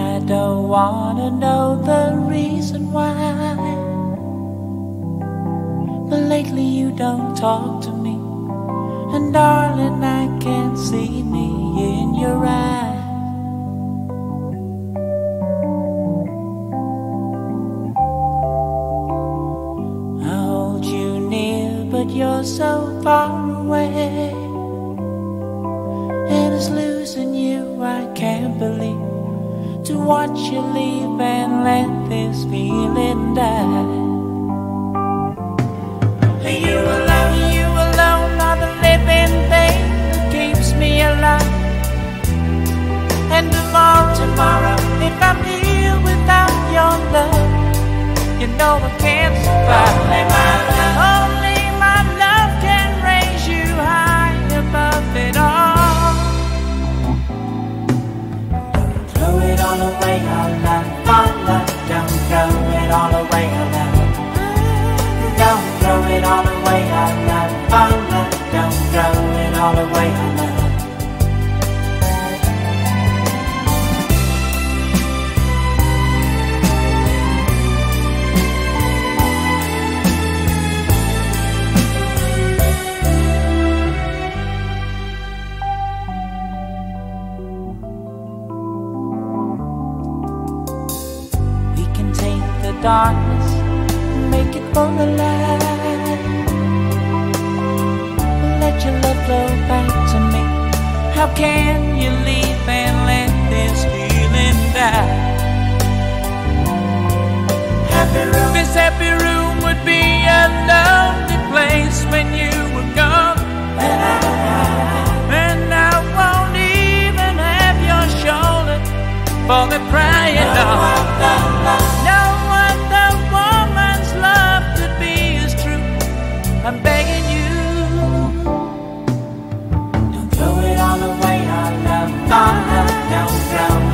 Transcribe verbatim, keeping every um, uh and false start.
I don't wanna know the reason why, but lately you don't talk to me, and darling, I can't see me in your eyes. I hold you near, but you're so far away, and it's losing you I can't believe, to watch you leave and let this feeling die. You alone, you alone are the living thing that keeps me alive. And tomorrow, tomorrow, if I'm here without your love, you know I can't survive. Only my love, only my love can raise you high above it all. Throw it all away, our love, our love. Don't throw it all away, our love. Don't throw it all away, our love, our love. Don't throw it all away, our love. We can take the darkness, make it for the light. Let your love flow back to me. How can you leave and let this feeling die? Happy room, this happy room would be a lonely place when you were gone. And I, and I won't even have your shoulder for the crying on. No other woman's love could be as true. I'm begging you, don't throw it all away, our love, our love. Don't throw